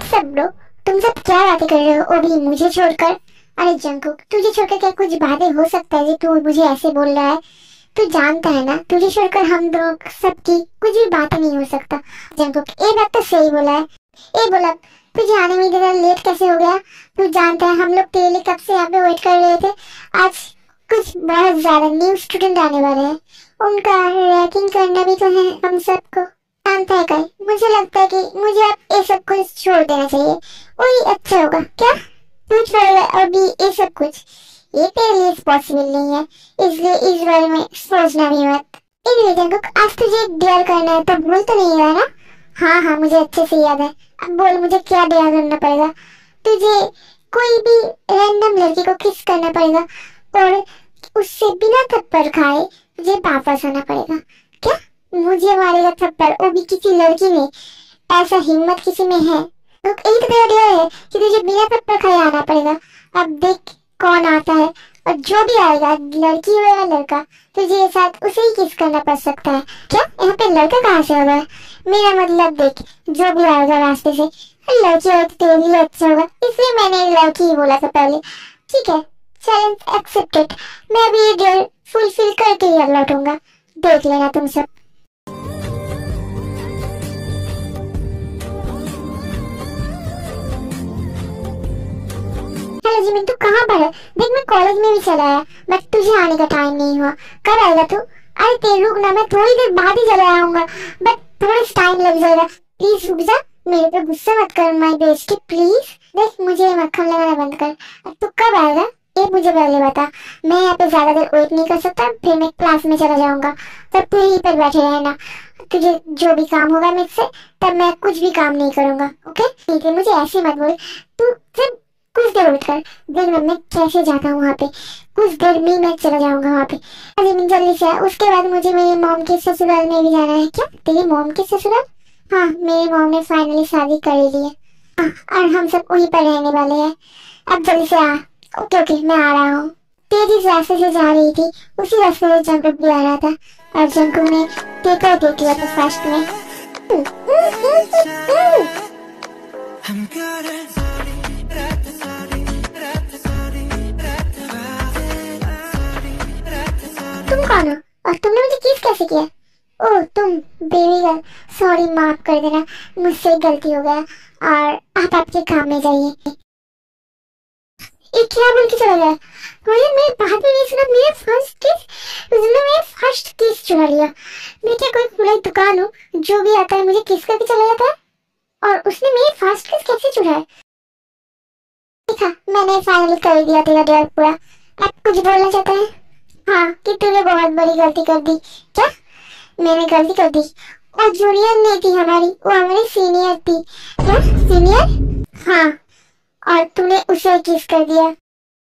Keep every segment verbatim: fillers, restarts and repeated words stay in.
Sub bro, तुम सब क्या बातें कर रहे हो? वो भी मुझे छोड़कर। अरे जंकुक, तुझे छोड़कर क्या कुछ बातें हो सकता है जो तू मुझे ऐसे बोल रहा है? तू जानता है ना, तुझे छोड़कर हम दोनों सबकी कुछ भी बात नहीं हो सकता। जंकुक, ये बात तो सही बोला है। ए बोला, तुझे आने में इतना लेट कैसे हो गया? तू जानता है हम लोग तेरे लिए कब से यहाँ पे वेट कर रहे थे। आज कुछ बहुत ज्यादा न्यू स्टूडेंट आने वाले हैं, उनका रैंकिंग करना भी तो है हम सबको। जानता है कल, मुझे लगता है कि मुझे अब ये सब कुछ छोड़ देना चाहिए, वही अच्छा होगा। क्या तू छोड़ अभी ये सब कुछ? ये तेरे लिए पॉसिबल नहीं है, इसलिए इस बारे में सोचना भी मत। एनीवे जंकुक, आज तुझे डेयर करना है तो भूल तो नहीं रहा ना? हाँ हाँ, मुझे अच्छे से याद है। अब बोल, मुझे क्या डेयर करना पड़ेगा? तुझे कोई भी रैंडम लड़की को किस करना पड़ेगा और उससे बिना थप्पड़ खाए तुझे वापस आना पड़ेगा। क्या मुझे मारेगा थप्पड़, वो भी किसी लड़की में? ऐसा हिम्मत किसी में है? तो एक तो डेयर है कि तुझे बिना थप्पड़ खाए आना पड़ेगा। अब देख कौन आता है, और जो भी आएगा, लड़की हो या लड़का, तुझे साथ उसे ही किस करना पड़ सकता है। क्या यहाँ पे लड़का कहाँ से होगा? मेरा मतलब देख, जो भी आएगा रास्ते से, लड़की हो तो तेरे लिए अच्छा होगा, इसलिए मैंने लड़की ही बोला था पहले। ठीक है, चैलेंज एक्सेप्टेड। मैं अभी ये डेयर फुलफिल करके ही लौटूंगा, देख लेना तुम सब। हेलो जिमिन, तू कहाँ पर है? देख मैं कॉलेज में भी चला आया, बट तुझे आने का टाइम नहीं हुआ। कब आएगा तू? अरे तेरे रुक ना, मैं थोड़ी देर बाद ही चला आऊंगा, बट थोड़ा टाइम लग जाएगा। प्लीज रुक जा, मेरे पे गुस्सा मत कर माय बेस्टी, प्लीज। देख मुझे मक्खन लगाना बंद कर। अब तू कब आएगा ये मुझे पहले बता। मैं यहाँ पे ज्यादा देर वेट नहीं कर सकता, फिर मैं क्लास में चला जाऊंगा। तब तू यहीं पर बैठे रहना, तुझे जो भी काम होगा मुझसे, तब मैं कुछ भी काम नहीं करूंगा। ओके ठीक है, मुझे ऐसे मत बोल। तू सिर्फ कुछ देर वेट कर, देख मैं कैसे जाता हूँ वहाँ पे। कुछ देर में मैं चला जाऊंगा वहाँ पे। अरे जल्दी से आ, उसके बाद मुझे मेरी मॉम के ससुराल में भी जाना है। क्या तेरी मॉम के ससुराल? हाँ, मेरी मॉम ने फाइनली शादी कर ली है। हाँ, और हम सब वहीं पर रहने वाले हैं। अब जल्दी से आ। ओके ओके, मैं आ रहा हूँ। तेज इस रास्ते से जा रही थी, उसी रास्ते से जंकुक भी आ रहा था, और जंकुक ने टेकर देख लिया था फर्स्ट में। तुम कौन हो और तुमने मुझे किस कैसे किया? ओह तुम बेबी गर्ल, सॉरी माफ कर देना, मुझसे गलती हो गया, और आप आपके काम में जाइए। ये क्या बोल के चला गया? मुझे मेरी बात भी नहीं सुना। मेरे फर्स्ट किस, उसने मेरे फर्स्ट किस चुरा लिया। मैं क्या कोई खुला दुकान हूँ, जो भी आता है मुझे किस करके चला जाता है? और उसने मेरी फर्स्ट किस कैसे चुराया? देखा, मैंने फाइनली कर दिया तेरा डेयर पूरा। अब कुछ बोलना चाहता है? हाँ, कि तूने बहुत बड़ी गलती कर दी। क्या मैंने गलती कर दी? और जूनियर नहीं थी हमारी, वो हमारी सीनियर थी। क्या सीनियर? हाँ, और तूने उसे किस कर दिया।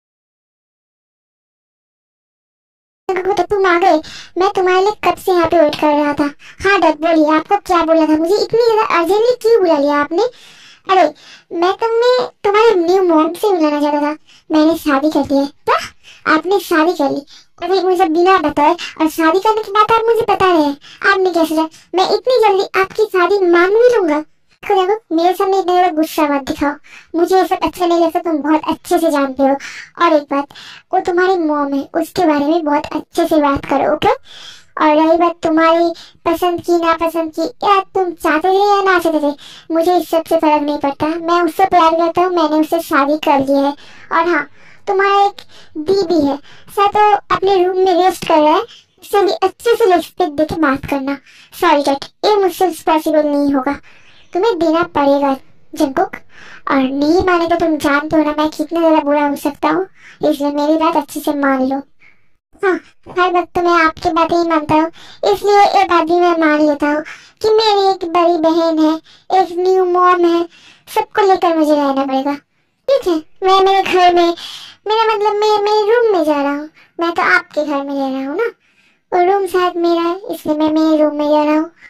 तो तुम आ गए, मैं तुम्हारे लिए कब से यहाँ पे वेट कर रहा था। हाँ डॉट बोलिए, आपको क्या बोला था? मुझे इतनी ज्यादा अर्जेंटली क्यों बुला लिया आपने? अरे मैं तुम्हें तुम्हारे न्यू मॉम से मिलाना चाहता था। मैंने शादी कर ली है। क्या आपने शादी कर ली? अरे मुझे बिना बताए, और शादी करने की बात आप मुझे बता रहे हैं। आपने क्या सोचा मैं इतनी जल्दी आपकी शादी मान भी लूंगा? देखो मेरे सामने इतना ज्यादा गुस्सा मत दिखाओ, मुझे ये सब अच्छा नहीं लगता, तुम बहुत अच्छे से जानते हो। और एक बात, वो तुम्हारी मॉम है, उसके बारे में बहुत अच्छे से बात करो, ओके? और रही बात तुम्हारी पसंद की नापसंद की, या तुम चाहते थे या ना चाहते थे, मुझे इस सब से फर्क नहीं पड़ता। मैं उससे प्यार करता हूँ, मैंने उससे शादी कर ली है। और हाँ, तुम्हारा एक दीदी है, शायद तो अपने रूम में रेस्ट कर रहा है, इसलिए अच्छे से रिस्पेक्ट देके बात करना। सॉरी डैड, ये मुझसे पॉसिबल नहीं होगा, तुम्हें देना पड़ेगा जंकुक। और नहीं माने तो तुम जानते हो ना मैं कितना ज्यादा बुरा हो सकता हूँ, इसलिए मेरी बात अच्छे से मान लो। हाँ, हर वक्त तो मैं आपकी बातें ही मानता हूँ, इसलिए एक बात भी मैं मान लेता हूँ कि मेरी एक बड़ी बहन है, एक न्यू मॉम है, सबको लेकर मुझे रहना पड़ेगा। ठीक है, मैं मेरे घर में, मेरा मतलब मैं मेरे रूम में जा रहा हूँ। मैं तो आपके घर में रह रहा हूँ ना, और रूम शायद मेरा है, इसलिए मैं मेरे रूम में जा रहा हूँ।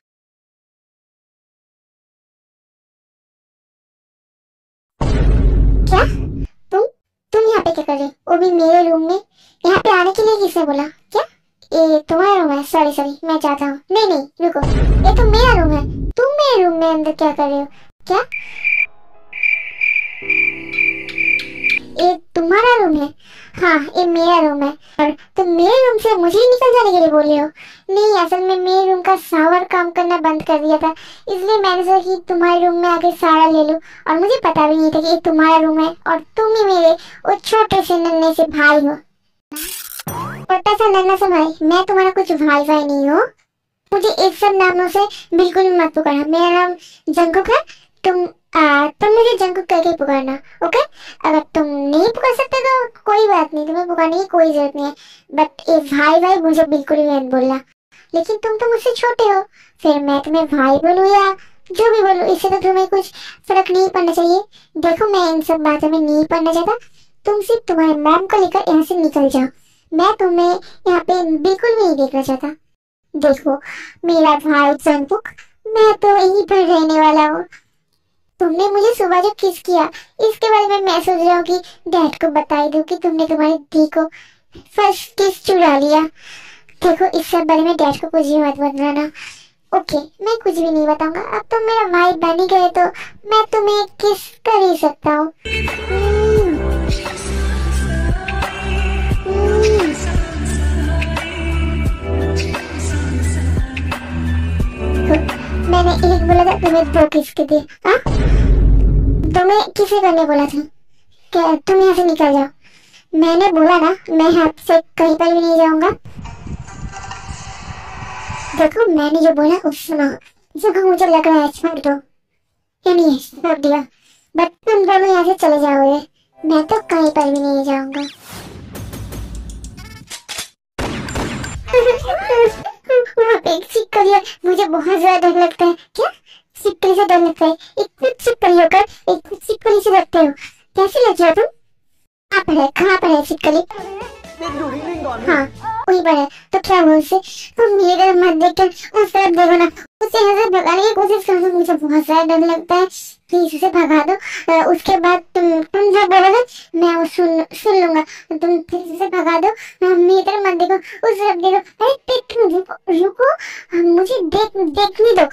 क्या तुम तुम यहाँ पे क्या कर रहे हो? वो भी मेरे रूम में? यहाँ पे आने के लिए किसने बोला? क्या ये तुम्हारा रूम है? सॉरी सॉरी, मैं जाता हूँ। नहीं नहीं रुको, ये तो मेरा रूम है, तुम मेरे रूम में अंदर क्या कर रहे हो? क्या ये तुम्हारा रूम है? हाँ, ये मेरा रूम है। और तुम मेरे रूम से मुझे ही निकल जाने के लिए बोल रहे हो? नहीं, असल में मेरे रूम का शावर काम करना बंद कर दिया था, इसलिए मैंने सोचा कि तुम्हारे रूम में आके सारा ले लूं। और मुझे पता भी नहीं था कि ये तुम्हारा रूम है और तुम ही मेरे वो छोटे से नन्हे से भाई हो। छोटा सा नन्हा सा भाई? मैं तुम्हारा कुछ भाई भाई नहीं हो। मुझे इस सब नामों से बिल्कुल भी मत पुकारना। मेरा नाम जंकुक है। तुम आ, तुम मुझे जंकुक करके पुकारना, ओके? अगर तुम नहीं पुकार सकते तो कोई बात नहीं, तुम्हें पुकारने की कोई जरूरत नहीं है। बट ये भाई भाई मुझे बिल्कुल भी मत बोलना। लेकिन तुम तो मुझसे छोटे हो, फिर मैं तुम्हें भाई बोलूँ या जो भी बोलूँ, इससे तो तुम्हें कुछ फर्क नहीं पड़ना चाहिए। देखो, मैं इन सब बातों में नहीं पड़ना चाहता। तुम सिर्फ तुम्हारे मैम को लेकर यहाँ से निकल जाओ। मैं तुम्हें यहाँ पे बिल्कुल भी नहीं देखना चाहता। देखो मेरा भाई जंकुक, मैं तो यहीं पर रहने वाला हूँ। तुमने मुझे सुबह जो किस किया, इसके बारे में मैं सोच रहा हूँ कि डैड को बता दूँ कि तुमने तुम्हारी दी को फर्स्ट किस चुरा लिया। देखो, इस सब बारे में डैड को कुछ भी मत बताना, ओके? मैं कुछ भी नहीं बताऊंगा। अब तुम मेरा भाई बन ही गए तो मैं तुम्हें किस कर ही सकता हूँ। मैंने एक बोला था, तुम्हें दो किस के दिए? हाँ, तुम्हें किसे करने बोला था? क्या तुम यहाँ से निकल जाओ? मैंने बोला ना, मैं यहाँ से कहीं पर भी नहीं जाऊंगा। देखो, मैंने जो बोला उस सुनो। देखो, मुझे लग रहा है छोड़ दो, या नहीं छोड़ दिया, बट तुम दोनों यहाँ से चले जाओगे। मैं तो कहीं पर भी नहीं जाऊंगा। एक छिपकली है, मुझे बहुत ज्यादा डर लगता है। क्या छिपकली से डर लगता है? एक खुद छिपकली होकर एक खुद छिपकली से डरते हो? कैसे लग रहा तुम? कहाँ पर है, कहाँ पर है छिपकली? हाँ, वहीं पर है। तो क्या हुआ उससे? तुम मेरी तरफ मत देखकर उस तरफ देखो ना। उसे यहाँ से भगाने की कोशिश करो, मुझे बहुत ज्यादा डर लगता है। प्लीज उसे भगा दो। आ, उसके बाद तुम तुम जो बोलोगे मैं वो सुन सुन लूंगा। तुम प्लीज उसे भगा दो। मेरी तरफ मत देखो, उस तरफ देखो। अरे देख, रुको रुको, मुझे देख देखने दो।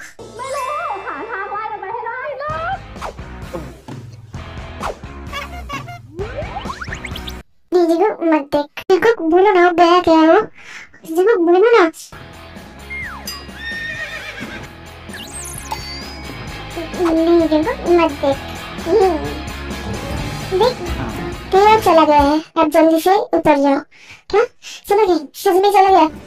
नहीं देखो, मत देख। देखो, बोलो ना गया क्या है वो? देखो, बोलो ना। नहीं देखो, मत देख। देख, तेरा चला गया है। अब जल्दी से उतर जाओ। क्या चला गया? सच में चला गया?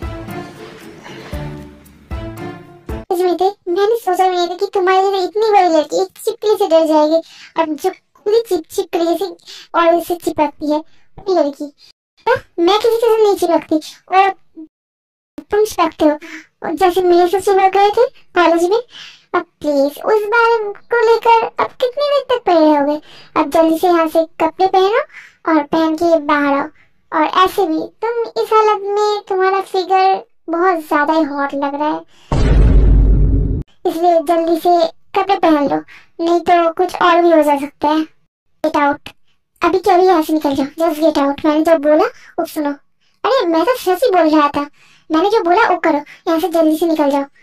सच में थे? मैंने सोचा भी नहीं था कि तुम्हारी जैसे इतनी बड़ी लड़की एक छिपकली से डर जाएगी, और जो खुद ही चिप छिपकली जैसे और इससे चिपकती है लड़की। मैं किसी से नहीं चिपकती और तुम चिपकते हो, और जैसे मेरे से चिपक गए थे कॉलेज में। अब प्लीज उस बार को लेकर अब कितनी देर तक पड़े रहोगे? अब जल्दी से यहाँ से कपड़े पहनो और पहन के बाहर आओ। और ऐसे भी तुम इस हालत में, तुम्हारा फिगर बहुत ज्यादा ही हॉट लग रहा है, इसलिए जल्दी से कपड़े पहन लो, नहीं तो कुछ और भी हो जा सकता है। गेट आउट, अभी क्या भी यहाँ से निकल जाओ। Just get out. मैंने जो बोला वो सुनो। अरे मैं तो सच ही बोल रहा था, मैंने जो बोला वो करो। यहाँ से जल्दी से निकल जाओ।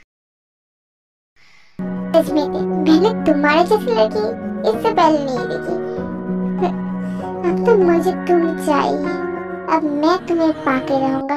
सच में मैंने तुम्हारे जैसी लड़की इससे पहले नहीं देखी। अब तो मुझे तुम चाहिए, अब मैं तुम्हें पाके रहूंगा।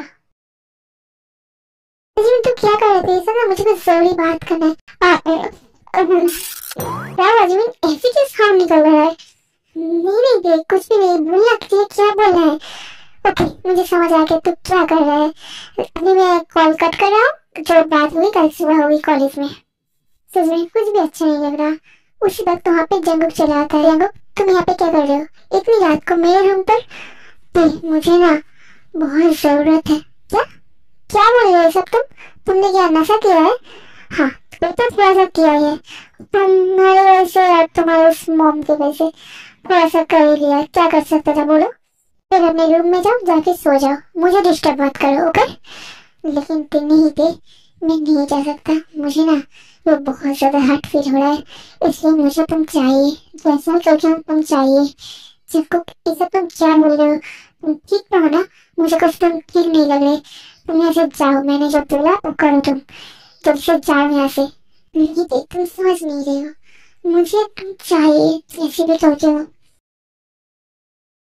तो क्या कर रहे थे? इसे ना मुझे कुछ जरूरी बात करना है। क्या राजमीन ऐसी किस काम निकल रहा है? नहीं नहीं देख, कुछ भी नहीं। बोलना क्या बोल रहा है? ओके, मुझे समझ आ गया तू क्या कर रहा है। अभी मैं कॉल कट कर रहा हूँ। जो बात हुई कल सुबह हुई कॉलेज में, सच में कुछ भी अच्छा नहीं लग रहा। उसी वक्त वहाँ पे जंगुक चला आता है। जंगुक, तुम यहाँ पे क्या कर रहे हो इतनी रात को मेरे रूम पर? मुझे ना बहुत जरूरत है। क्या क्या बोल रहे हो सब तुम? तुमने क्या नशा किया है? हाँ, तो थोड़ा सा किया है। तुम्हारे वजह से और तुम्हारे उस मॉम की वजह से थोड़ा सा कर ही लिया। क्या कर सकता था बोलो? फिर अपने रूम में जाओ, जाके सो जाओ, मुझे डिस्टर्ब मत करो, ओके? लेकिन तुम नहीं थे, मैं नहीं जा सकता। मुझे ना वो बहुत ज्यादा हर्ट फील हो रहा है, इसलिए मुझे तुम चाहिए। जैसा सोचा तुम चाहिए। जिसको इसे तुम क्या बोल रहे हो? तुम ठीक तो हो ना? मुझे कुछ तुम ठीक नहीं लग रहे। तुम यहाँ से जाओ, मैंने जब बोला वो करो। तुम जब से जाओ यहाँ से। नहीं देख, तुम समझ नहीं रहे हो, मुझे तुम चाहिए जैसे भी सोचे हो।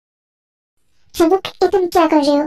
जंगकुक ये तुम क्या कर रहे हो?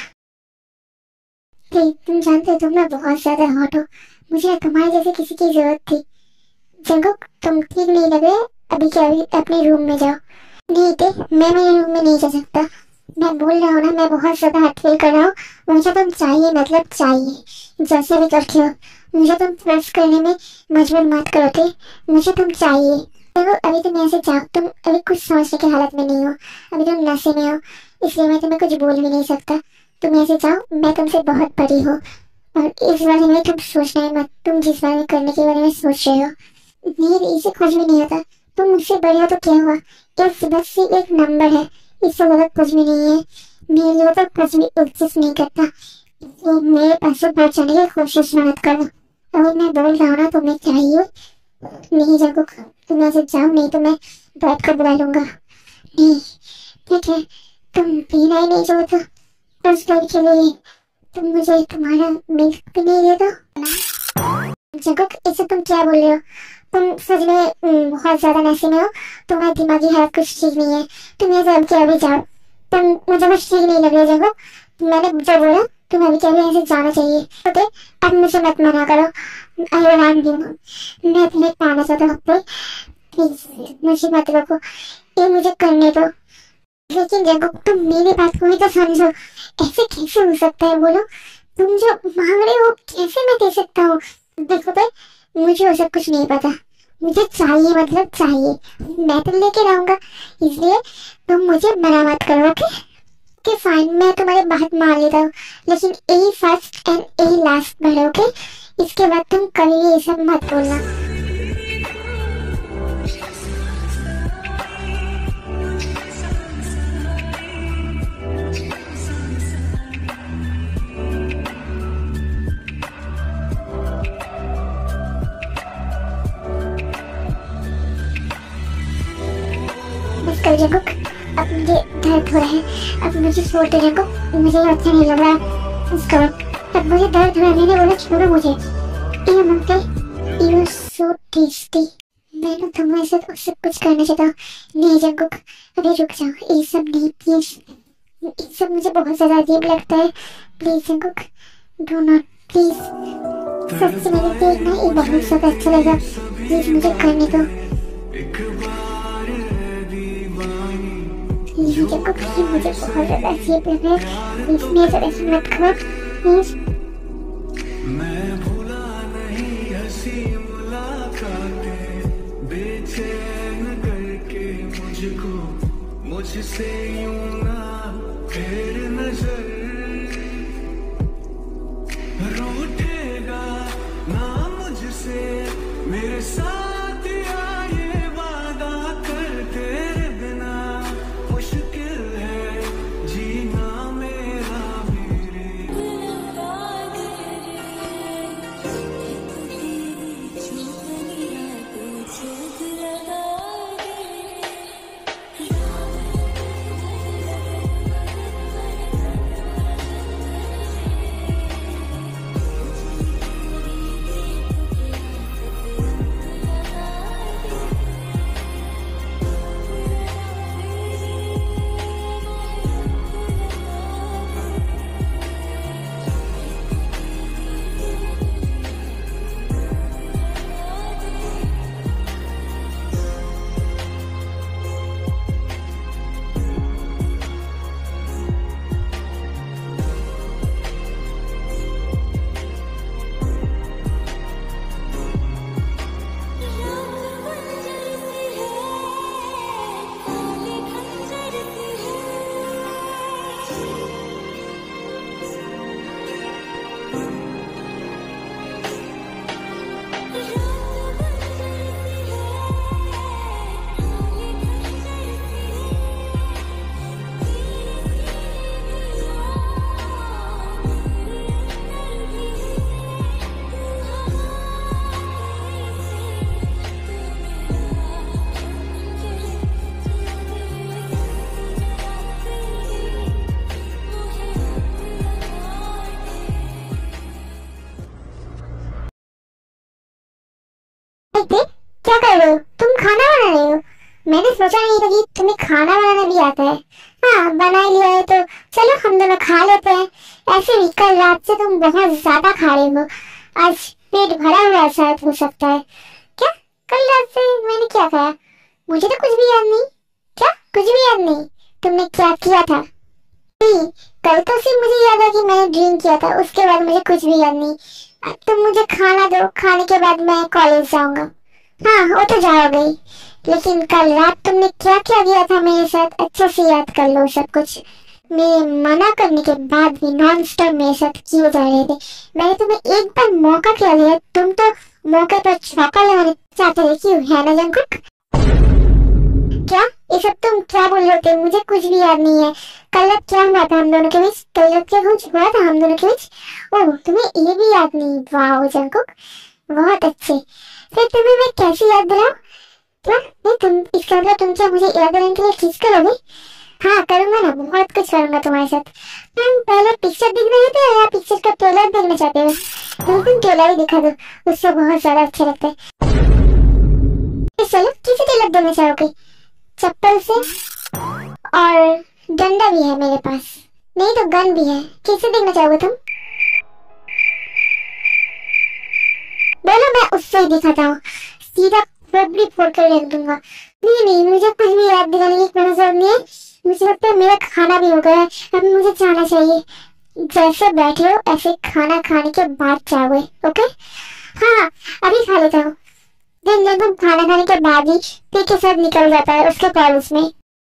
प्लीज, तुम जानते हो तुम ना बहुत ज्यादा हॉट हो, मुझे तुम्हारे जैसे किसी की जरूरत थी। जंगकुक तुम ठीक नहीं लग रहे, अभी के अभी अपने रूम में जाओ। नहीं थे, मैं मेरे रूम में नहीं जा सकता। मैं बोल रहा हूँ ना, मैं बहुत ज्यादा हट फील कर रहा हूँ। मुझे तुम चाहिए, मतलब चाहिए, जैसे भी करके हो। मुझे तुम प्रेस करने में मजबूर मत करो, ठीक? मुझे तुम चाहिए। देखो अभी तुम ऐसे जाओ, तुम अभी कुछ सोचने की हालत में नहीं हो, अभी तुम नशे में हो, इसलिए मैं तुम्हें कुछ बोल भी नहीं सकता। तुम ऐसे जाओ, मैं तुमसे बहुत बड़ी हूँ और इस बारे में तुम सोचना ही मत। तुम जिस बारे में करने के बारे में सोच रहे हो, मेरे इसे कुछ भी नहीं होता। तुम मुझसे बड़े हो तो क्या हुआ, एक बस से एक नंबर है, इससे गलत कुछ भी नहीं है। मेरे लिए तो कुछ भी एग्जिस्ट नहीं करता, इसलिए मेरे पास से बचाने की कोशिश मत करो। अगर मैं बोल रहा हूँ ना तुम्हें चाहिए, नहीं जंगकुक, तुम ऐसे जाओ, नहीं तो मैं बैठ कर बुला लूंगा। नहीं, ठीक है, तुम पीना ही नहीं चाहते तो उस के लिए तुम मुझे तुम्हारा मिल्क भी नहीं दे दो। जंगकुक इसे तुम क्या बोल रहे हो? तुम सच में हम्म, बहुत ज्यादा नशे में हो, तुम्हारा दिमागी हालत कुछ ठीक नहीं है। तुम ये सब के अभी जाओ, तुम मुझे कुछ ठीक नहीं लग रहा जंगकुक। मैंने जो बोला, तुम अभी के अभी ऐसे जाना चाहिए, ओके? अब मुझे मत मना करो, आई वांट यू, मैं तुम्हें पाना चाहता हूँ, प्लीज मुझे मत रोको, ये मुझे करने दो। लेकिन जंगकुक तुम मेरी बात को ही तो समझो, ऐसे कैसे हो सकता है बोलो? तुम जो मांग रहे हो कैसे मैं दे सकता हूँ? देखो भाई, मुझे वो सब कुछ नहीं पता, मुझे चाहिए मतलब चाहिए, मैं तो लेके रहूंगा, इसलिए तुम मुझे मना मत करो, ओके? ओके फाइन, मैं तुम्हारी बात मान लेता हूँ, लेकिन a first and a last भरो, ओके? इसके बाद तुम कभी ये सब मत बोलना। बस कर जंगकुक, अब मुझे दर्द हो रहा है, अब मुझे छोड़ दे जंगकुक, मुझे अच्छा नहीं लग रहा। बस करो, अब मुझे दर्द हो रहा है, मैंने बोला छोड़ो मुझे। ये मंके, यू सो टेस्टी। मैंने तुम्हें से सब कुछ करना चाहता हूँ। नहीं जंगकुक, अभी रुक जाओ, ये सब नहीं प्लीज, ये सब मुझे बहुत ज्यादा अजीब लगता है। Please Jungkook, do not please, सच में देखना, ये बहुत ज्यादा अच्छा लगा, प्लीज मुझे करने दो। प्लीज जंगकुक, ये मुझे बहुत ज्यादा अजीब लग रहा है, प्लीज मेरे तरह से मत करो, प्लीज। मैं भूला नहीं हंसी मुलाकातें, बेचैन करके मुझको मुझसे यूं ना फेर नजर, रूठेगा ना मुझसे मेरे साथ या ये वादा कर, तेरे बिना मुश्किल है जीना मेरा मेरे। मैंने सोचा नहीं था कि तुम्हें खाना बनाना भी आता है। हाँ, बना ही लिया है तो चलो हम दोनों खा लेते हैं। ऐसे भी कल रात से तुम बहुत ज्यादा खा रही हो, आज पेट भरा हुआ शायद हो सकता है। क्या कल रात से मैंने क्या खाया? मुझे तो कुछ भी याद नहीं। क्या कुछ भी याद नहीं? तुमने क्या किया था? नहीं, कल तो सिर्फ मुझे याद है कि मैंने ड्रिंक किया था, उसके बाद मुझे कुछ भी याद नहीं। अब तुम मुझे खाना दो, खाने के बाद मैं कॉलेज जाऊंगा। हाँ, वो तो जाओगे ही, लेकिन कल रात तुमने क्या क्या किया था मेरे साथ, अच्छे से याद कर लो सब कुछ। मेरे मना करने के बाद भी नॉन स्टॉप मेरे साथ किए जा रहे थे। मैंने तुम्हें एक बार मौका क्या दिया, तुम तो मौके पर चौका लगाने चाहते थे, क्यों है ना जंकुक? क्या ये सब तुम क्या बोल रहे थे? मुझे कुछ भी याद नहीं है। कल रात क्या हुआ था हम दोनों के बीच? कल रात क्या कुछ हुआ था हम दोनों के बीच? ओह, तुम्हें ये भी याद नहीं? वाह जंकुक, बहुत अच्छे। फिर तुम्हें मैं कैसे याद दिलाऊं? क्या नहीं, तुम इसका मतलब तुम क्या मुझे याद दिलाने के लिए किस करोगे? हाँ करूंगा ना, बहुत कुछ करूंगा तुम्हारे साथ। तुम पहले पिक्चर देख रहे थे या पिक्चर का ट्रेलर देखना चाहते हो? तो तुम ट्रेलर ही दिखा दो, उससे बहुत ज्यादा अच्छा लगता है। चलो किसी ट्रेलर देखना चाहोगे? चप्पल से, और डंडा भी है मेरे पास, नहीं तो गन भी है। किसे देखना चाहोगे तुम? बोलो, मैं उससे ही दिखाता हूँ, सीधा खोपड़ी फोड़ कर रख दूंगा। नहीं नहीं, मुझे कुछ भी याद दिलाने की कोई जरूरत नहीं है। मुझे लगता है मेरा खाना भी हो गया है, अब मुझे जाना चाहिए। जैसे बैठे हो ऐसे खाना खाने के बाद जाओगे, ओके? हाँ, अभी खा लेता हूँ। दिन दिन तुम खाना खाने के बाद ही पी के साथ निकल जाता है उसके कॉलेज में।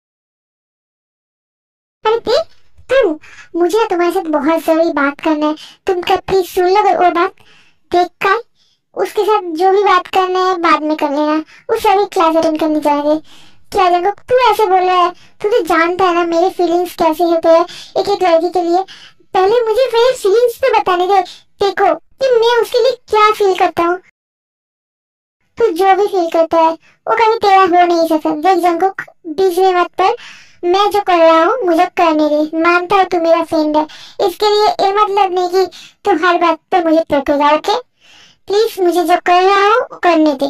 अरे पी, तुम, मुझे तुम्हारे साथ बहुत जरूरी बात करना है। तुम क्या प्लीज सुन लो वो बात? देख कर उसके साथ जो भी बात करना है बाद में कर लेना, उसे अभी क्लास अटेंड करने जाएंगे। क्या जंगो, तू ऐसे बोल रहा है? तू तो जानता है ना मेरे फीलिंग्स कैसे होते हैं एक एक लड़की के लिए। पहले मुझे मेरे फीलिंग्स तो बताने दे, देखो कि मैं उसके लिए क्या फील करता हूँ। तू जो भी फील करता है वो कभी तेरा हो नहीं सकता। देख जंगो, बीच में मत पर, मैं जो कर रहा हूँ मुझे करने दे। मानता है तू मेरा फ्रेंड है, इसके लिए ये मतलब नहीं कि तू हर बात पे मुझे टोकेगा, ओके? प्लीज मुझे जो कर रहा हूँ करने दे।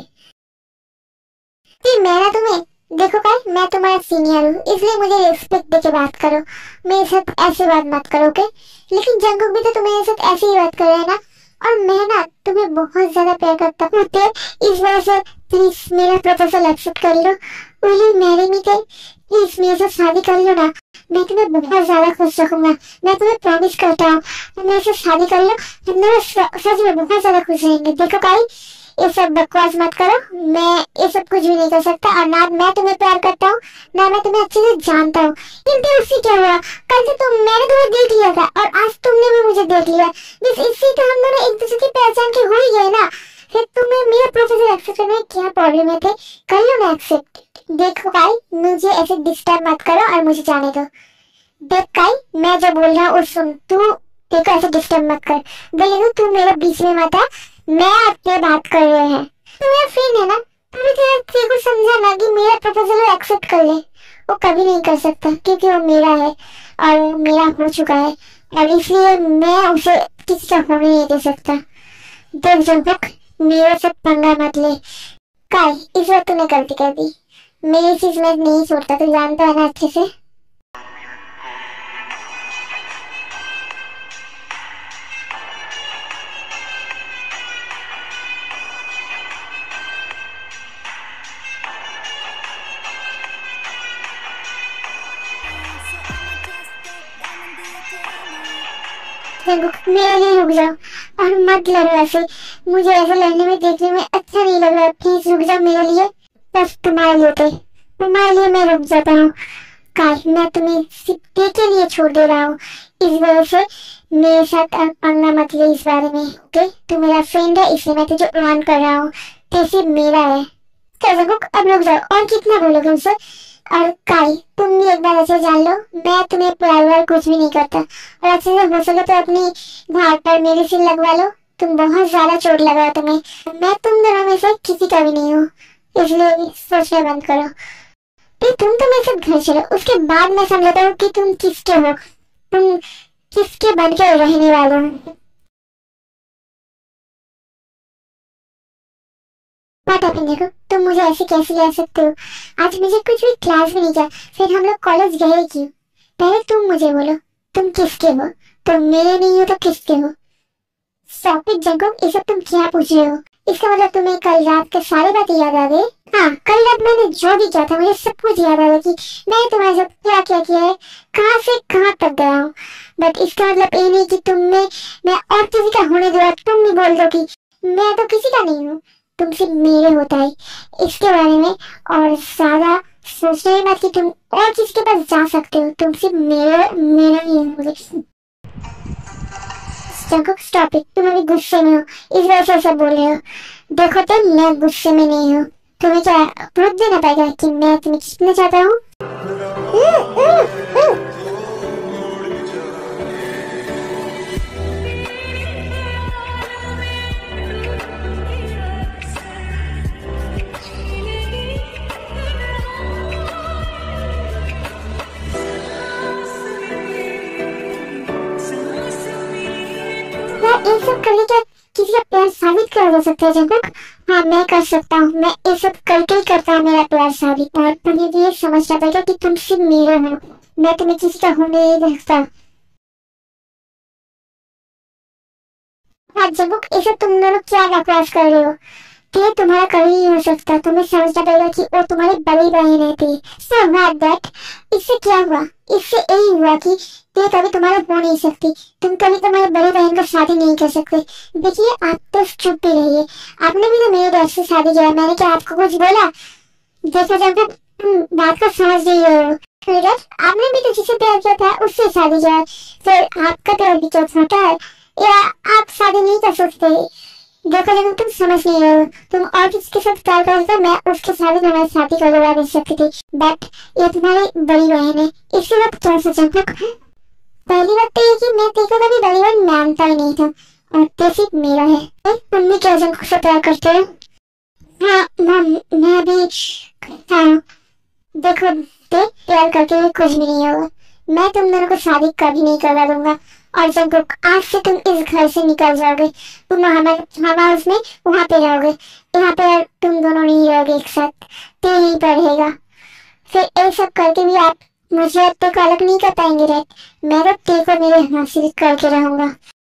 मैं ना तुम्हें, देखो भाई, मैं तुम्हारा सीनियर हूँ, इसलिए मुझे रिस्पेक्ट देके बात करो। मेरे साथ ऐसे बात मत करो, ओके? लेकिन जंगुक भी तो तुम्हारे साथ ऐसे ही बात कर रहा है ना, और मैं ना तुम्हें बहुत ज्यादा प्यार करता हूँ, इस वजह से प्लीज मेरा प्रपोजल एक्सेप्ट कर लो। Will you marry me? Please मेरे साथ शादी कर लो ना, मैं तुम्हें बहुत ज्यादा खुश रखूंगा। मैं तुम्हें प्रॉमिस करता हूँ, मेरे साथ शादी कर लो, हम दोनों सच में बहुत ज्यादा खुश रहेंगे। देखो काई, ये सब बकवास मत करो, मैं ये सब कुछ भी नहीं कर सकता, और ना मैं तुम्हें प्यार करता हूँ, ना मैं तुम्हें अच्छे से जानता हूँ। लेकिन उससे क्या हुआ? कल से तुम, मैंने तुम्हें देख लिया था, और आज तुमने भी मुझे देख लिया। बस इससे तो हम दोनों एक दूसरे की पहचान के हो ही गए ना। फिर तुम्हें मेरा प्रोपोजल एक्सेप्ट करने में क्या प्रॉब्लम है थे? कर लो ना एक्सेप्ट। देखो काई, मुझे ऐसे डिस्टर्ब मत करो और मुझे जाने दो। देख काई, मैं जो बोल रहा हूँ सुन, तू देखो ऐसे डिस्टर्ब मत कर। देखो तू मेरे बीच में मत आ, मैं आपसे बात कर रहे हैं। तू मेरा फ्रेंड है ना, तू भी तेरा तेरे को समझा ना कि मेरा प्रपोजल एक्सेप्ट कर ले। वो कभी नहीं कर सकता क्योंकि वो मेरा है और मेरा हो चुका है, और इसलिए मैं उसे किसी से होने नहीं दे सकता। देख जंगुक, मेरे से पंगा मत ले। काई, इस बार तूने गलती कर दी, मेरी चीज मैं नहीं छोड़ता, तू जानता है ना अच्छे से। मेरे लिए रुक जाओ और मत लड़ो ऐसे, मुझे ऐसे लड़ने में देखने में अच्छा नहीं लग रहा। प्लीज रुक जाओ मेरे लिए, बस तुम्हारे लिए थे, तुम्हारे लिए मैं रुक जाता हूँ। काश मैं तुम्हें सिर्फ के लिए छोड़ दे रहा हूँ, इस वजह से मेरे साथ पंगा मत ले इस बारे में, ओके? तू मेरा फ्रेंड है इसलिए मैं तुझे वार्न कर रहा हूँ, तेरे मेरा है। अब रुक जाओ, और कितना बोलोगे उनसे? और काई, तुम भी एक बार अच्छे जान लो, मैं तुम्हें प्यार व्यार कुछ भी नहीं करता, और अच्छे से हो सके तो अपनी घाट पर मेरी सिर लगवा लो। तुम बहुत ज्यादा चोट लगा तुम्हें, मैं तुम दोनों में से किसी का भी नहीं हूँ, इसलिए सोचना बंद करो। तो तुम तो मेरे साथ घर चलो, उसके बाद मैं समझाता हूँ कि तुम किसके हो, तुम किसके बन के रहने वाले हो। व्हाट हैपेंड देखो, तुम मुझे ऐसे कैसे ले सकते हो? आज मुझे कुछ भी क्लास भी नहीं किया, फिर हम लोग कॉलेज गए क्यों? पहले तुम मुझे बोलो, तुम किसके हो? तुम मेरे नहीं हो तो किसके हो? स्टॉप इट जंकुक, ये सब तुम क्या पूछ रहे हो? इसका मतलब तुम्हें कल रात के सारी बातें याद आ गई? हाँ, कल रात मैंने जो भी किया था मुझे सब कुछ याद आ गया कि मैं तुम्हारे साथ क्या क्या किया है, कहाँ से कहाँ तक गया हूँ। बट इसका मतलब ये नहीं कि तुम में मैं और किसी का होने दो, तुम भी बोल दो कि मैं तो किसी का नहीं हूँ, तुम सिर्फ मेरे होता है। इसके बारे में और ज्यादा सोचने मत कि तुम और किसी के पास जा सकते हो, तुम सिर्फ मेरे मेरे ही हो। जंकुक स्टॉप इट, तुम अभी गुस्से में हो, इस वजह से सब बोल रहे हो। देखो तो मैं गुस्से में नहीं हूँ, तुम्हें क्या प्रूफ देना पड़ेगा कि मैं तुम्हें कितना चाहता हूँ? ये सब करके क्या किसी का प्यार साबित किया जा सकता है जंकुक? हाँ, मैं कर सकता हूँ, मैं ये सब करके ही करता हूँ मेरा प्यार साबित। और तुम्हें भी ये समझना पड़ेगा कि तुम सिर्फ मेरे हो, मैं तुम्हें किसी का होने नहीं देखता। हाँ जंकुक, ये सब तुम दोनों क्या बकवास कर रहे हो? ये तुम्हारा कभी नहीं हो सकता, तुम्हें समझना पड़ेगा कि वो तुम्हारी बड़ी बहन है थी। So what that? इससे क्या हुआ? इससे यही हुआ कि ये कभी तुम्हारा हो नहीं सकती, तुम कभी तुम्हारी बड़ी बहन का शादी नहीं कर सकते। देखिए, आप तो चुप ही रहिए, आपने भी तो मेरे डैड से शादी किया, मैंने क्या आपको कुछ बोला? देखा जब तुम बात को समझ नहीं रहे हो, आपने भी तो जिससे प्यार किया था उससे शादी किया, फिर आपका प्यार भी क्या छोटा है या आप शादी नहीं कर सकते? देखो जब तुम समझ नहीं रहे हो, तुम और किसके साथ प्यार करते हो, मैं उसके साथ हमारी शादी करवा दे सकती थी, बट ये तुम्हारी बड़ी बहन है, इसके बाद क्या सोचा? पहली बात तो ये कि मैं तेरे को कभी बड़ी बहन मानता ही नहीं था, और ते सिर्फ मेरा है। तुम क्या जंकुक से प्यार करते हो? हाँ मम, मैं भी हाँ। देखो देख, प्यार करके भी कुछ भी नहीं होगा, मैं तुम दोनों को शादी कभी नहीं करवा दूंगा। और जंकुक, आज से तुम इस घर से निकल जाओगे, तुम हमारे फार्म हाउस में वहाँ पे रहोगे, यहाँ पे तुम दोनों नहीं रहोगे एक साथ, ते यहीं पर रहेगा। फिर ये सब करके भी आप मुझे ते को अलग नहीं कर पाएंगे रे, मैं तो ते को मेरे हासिल करके रहूंगा।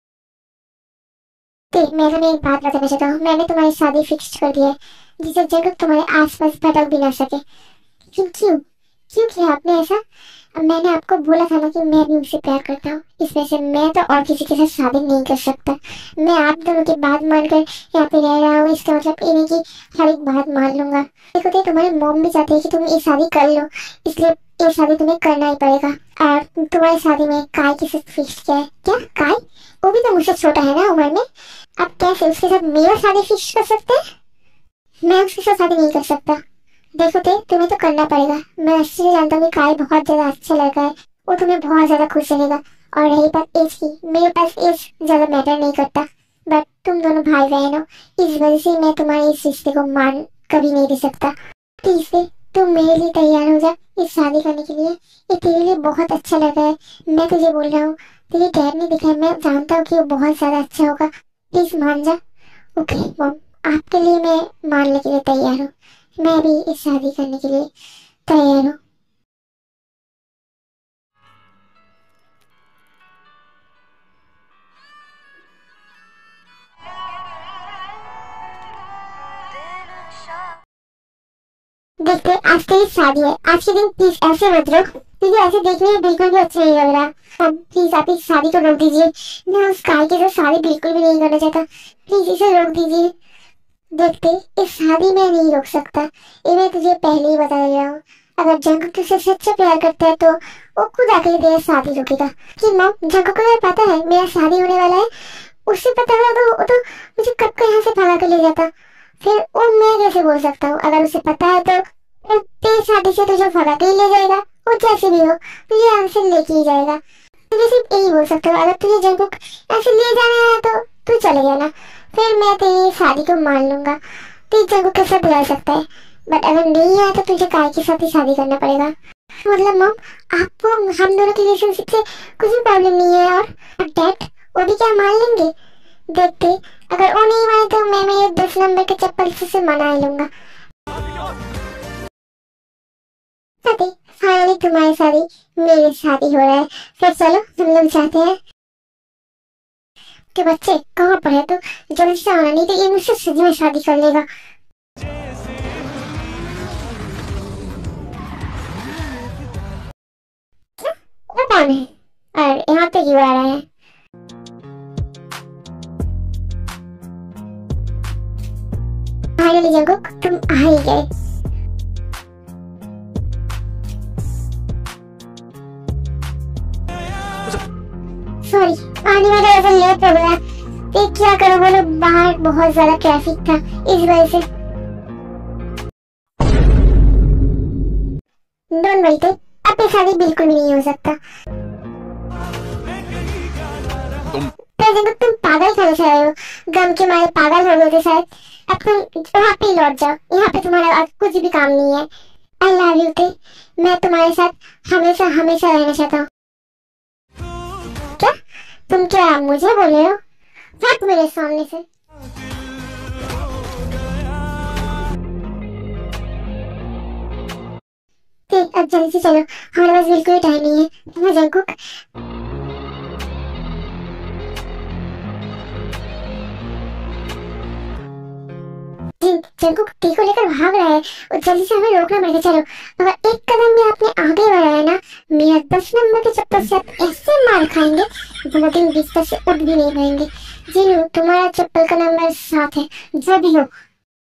ते, मैं तुम्हें एक बात बताना चाहता हूँ, मैंने तुम्हारी शादी फिक्स कर दी है, जिससे जंकुक तुम्हारे आसपास भटक भी ना सके। क्यों क्यों क्यों किया आपने ऐसा? मैंने आपको बोला था ना कि मैं भी उससे प्यार करता हूँ, इसमें से मैं तो और किसी के साथ शादी नहीं कर सकता। मैं आप दोनों की बात मानकर यहाँ पे रह रहा हूँ, इसका मतलब ये नहीं कि हर एक बात मान लूंगा। देखो तो तुम्हारी मॉम भी चाहती है कि तुम ये शादी कर लो, इसलिए ये शादी तुम्हें करना ही पड़ेगा। और तुम्हारी शादी में काय के साथ फिक्स किया है। क्या काय? वो भी तो मुझसे छोटा है ना उम्र में, आप कैसे उसके साथ मेरा शादी फिक्स कर सकते हैं? मैं उसके साथ शादी नहीं कर सकता। देखो ते, तुम्हें तो करना पड़ेगा, मैं अच्छे से जानता हूँ कि काय बहुत ज्यादा अच्छा लड़का है, वो तुम्हें बहुत ज्यादा खुश रहेगा। और रही बात एज की, मेरे पास एज ज्यादा मैटर नहीं करता, बट तुम दोनों भाई बहन हो, इस वजह से मैं तुम्हारे इस रिश्ते को मान कभी नहीं दे सकता। प्लीज तुम मेरे लिए तैयार हो जा इस शादी करने के लिए, ये तेरे लिए बहुत अच्छा लगा है, मैं तुझे बोल रहा हूँ, तेरे डैड ने देखा है, मैं जानता हूँ कि वो बहुत ज्यादा अच्छा होगा, प्लीज मान जा। ओके मॉम, आपके लिए मैं मानने के लिए तैयार हूँ, मैं भी इस शादी करने के लिए तैयार हूँ। देखते, आज तेरी शादी है, आज के दिन प्लीज ऐसे मत रहो, क्योंकि ऐसे देखने में बिल्कुल भी अच्छा नहीं लग रहा। अब प्लीज आप इस शादी को रोक दीजिए, मैं उस काय के साथ शादी बिल्कुल भी नहीं करना चाहता, प्लीज इसे रोक दीजिए। देखते, इस शादी में नहीं रोक सकता, ये मैं तुझे पहले ही बता रहा हूँ। अगर जंकुक तुझसे सच्चा प्यार करता है तो वो खुद आकर तेरा शादी रोकेगा। कि मॉम, जंकुक को पता है मेरा शादी होने वाला है, उससे पता हुआ तो वो तो मुझे कब को यहाँ से भगा कर ले जाता, फिर वो मैं कैसे बोल सकता हूँ? अगर उसे पता है तो तेरी शादी से तुझे भगा के ही ले जाएगा, वो जैसे भी हो तुझे यहाँ से लेके ही जाएगा। तुझे सिर्फ यही बोल सकता हूँ, अगर तुझे जंकुक ऐसे ले जाना है तो तू चले जाना, फिर मैं तेरी शादी को मान लूंगा, तू जंकुक के साथ रह सकता है, बट अगर नहीं है तो तुझे काय के साथ ही शादी करना पड़ेगा। मतलब मॉम, आपको हम दोनों के रिलेशनशिप से कुछ भी प्रॉब्लम नहीं है? और डैड वो भी क्या मान लेंगे? देखते, अगर वो नहीं माने तो मैं मेरे दस नंबर के चप्पल से मना ही लूंगा। शादी फाइनली तुम्हारी शादी मेरी शादी हो रहा है, फिर चलो हम लोग जाते हैं। के बच्चे कहाँ पर है तू, जल्दी से आना, नहीं तो ये मुझसे सच में शादी कर लेगा। क्या? वो कौन है और यहाँ पे क्यों आ रहा है? फाइनली जंगकुक तुम आ ही गए। सॉरी, आने में थोड़ा सा लेट हो गया। ये क्या करो बोलो, बाहर बहुत ज्यादा ट्रैफिक था इस वजह से। डोंट वरी, अब ये शादी बिल्कुल भी नहीं हो सकता। तुम तो तुम पागल खाने से आए हो, गम के मारे पागल हो गए थे शायद। अब तुम वहाँ पे लौट जाओ, यहाँ पे तुम्हारा कुछ भी काम नहीं है। आई लव यू थे, मैं तुम्हारे साथ हमेशा हमेशा रहना चाहता हूँ। क्या तुम क्या मुझे बोल रहे हो? हट मेरे सामने से। ठीक, अब जल्दी से चलो, हमारे पास बिल्कुल टाइम नहीं है। तुम्हें जंगकुक जंगकुक टी को लेकर भाग रहा है और जल्दी से हमें रोकना पड़ेगा। चलो, अगर एक कदम भी आपने आगे बढ़ाया है ना, मेरा दस नंबर के चप्पल से आप ऐसे मार खाएंगे पूरा दिन बिस्तर से उठ भी नहीं पाएंगे। जीनू, तुम्हारा चप्पल का नंबर सात है, जो भी हो।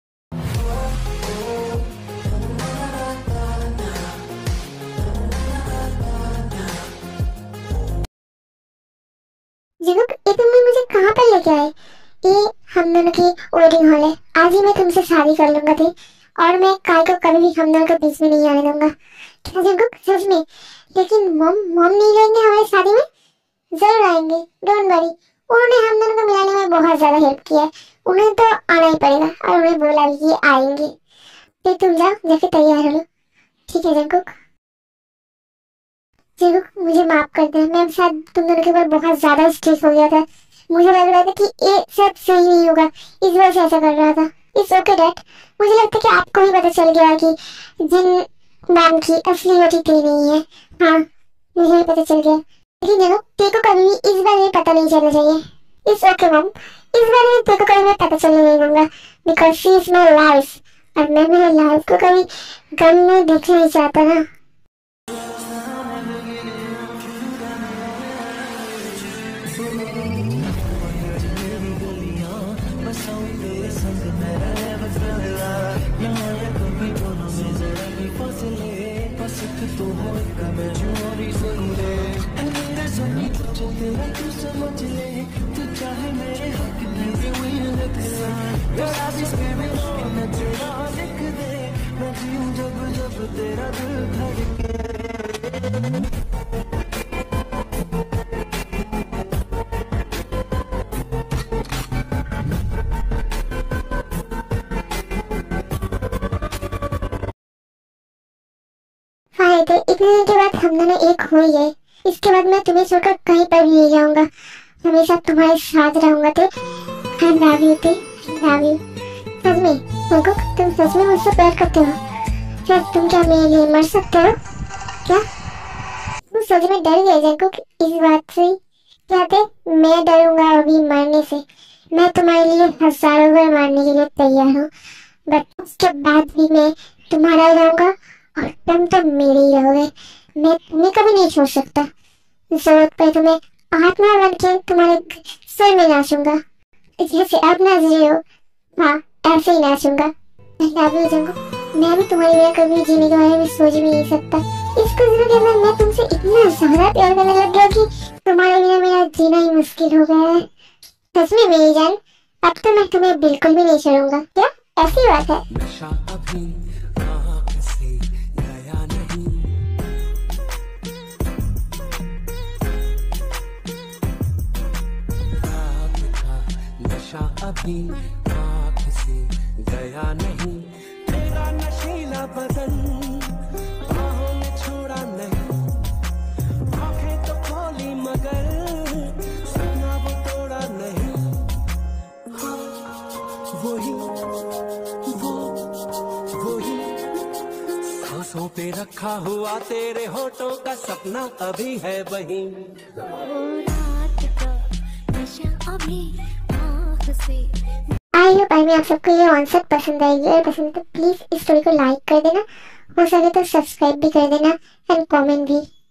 जीनू, ये तुमने मुझे कहाँ पर लेके आए? ये हम दोनों की वेडिंग हॉल है। आज ही मैं तुमसे शादी कर लूंगा थी और मैं काय को कभी भी हम दोनों के बीच में नहीं आने दूंगा। क्या जंगकुक, सच में? लेकिन मॉम मॉम नहीं रहेंगे हमारी शादी में? जरूर आएंगे, डोंट वरी। उन्होंने हम दोनों को मिलाने में बहुत ज्यादा हेल्प किया है, उन्हें तो आना ही पड़ेगा और उन्हें बोला भी कि आएंगे। फिर तुम जाओ, जाके तैयार हो लो। ठीक है जंगकुक। जंगकुक मुझे माफ कर दे, मैं शायद तुम दोनों के ऊपर बहुत ज्यादा स्ट्रेस हो गया था। मुझे लग रहा था कि ये सब सही नहीं होगा, इस वजह से ऐसा कर रहा था। इट्स ओके डैड, मुझे लगता है कि आपको भी पता चल गया कि जिन मैम की असली बेटी नहीं है। हाँ, मुझे भी पता चल गया। लेकिन देखो, तेरे को कभी भी इस बारे में पता नहीं चलना चाहिए। इट्स ओके मॉम, इस बारे में तेरे को कभी मैं पता चलने नहीं दूंगा, because she is my life और मैं मेरे लाइफ को कभी गम में देखना नहीं चाहता ना। थे, इतने दिन के बाद हम दोनों एक हो ही गए। इसके बाद मैं तुम्हें छोड़कर कहीं पर भी नहीं जाऊंगा, हमेशा तुम्हारे साथ रहूंगा। थे आई लव यू, थे लव यू। सच में जंगकुक, तुम सच में मुझसे प्यार करते हो? क्या तुम क्या मेरे लिए मर सकते हो? क्या तुम सच में डर गए जंगकुक इस बात से? क्या थे, मैं डरूंगा अभी मरने से? मैं तुम्हारे लिए हजारों बार मारने के लिए तैयार हूँ, बट उसके बाद भी मैं तुम्हारा ही रहूंगा और तुम तो मेरे ही रहोगे। मैं तुम्हें कभी नहीं छोड़ सकता। जरूरत पड़े तो मैं आत्मा बन के तुम्हारे सिर में नाचूंगा, जैसे अब नाच रही हो। हाँ, ऐसे ही नाचूंगा। जंगकुक, मैं भी तुम्हारे बिना कभी जीने के बारे में सोच भी नहीं सकता। इस कुछ दिनों के अंदर मैं तुमसे इतना ज्यादा प्यार करने लग गया कि तुम्हारे बिना मेरा जीना ही मुश्किल हो गया है। सच में मेरी जान, अब तो मैं तुम्हें बिल्कुल भी नहीं छोड़ूंगा। क्या ऐसी बात है? नशा अभी आँख से गया नहीं, रात का नशा अभी आँख से गया नहीं, तेरा नशीला बदन बाहों में छोड़ा नहीं, आँखें तो खोली मगर सपना वो तोड़ा नहीं, वही वो वही सांसों पे रखा हुआ तेरे होठों का सपना अभी है वही। रात का नशा अभी आँख से। आई होप आई में आप सबको ये कॉन्सेप्ट पसंद आएगी, और पसंद है तो प्लीज इस स्टोरी को लाइक कर देना, हो सके तो सब्सक्राइब भी कर देना एंड कमेंट भी।